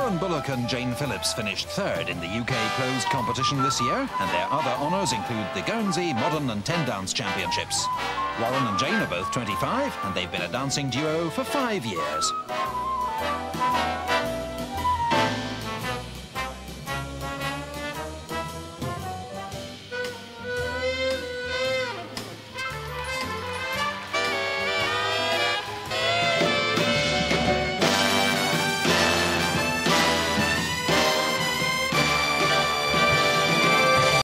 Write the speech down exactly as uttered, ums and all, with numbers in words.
Warren Bullock and Jane Phillips finished third in the U K closed competition this year, and their other honours include the Guernsey, Modern and Ten Dance Championships. Warren and Jane are both twenty-five, and they've been a dancing duo for five years.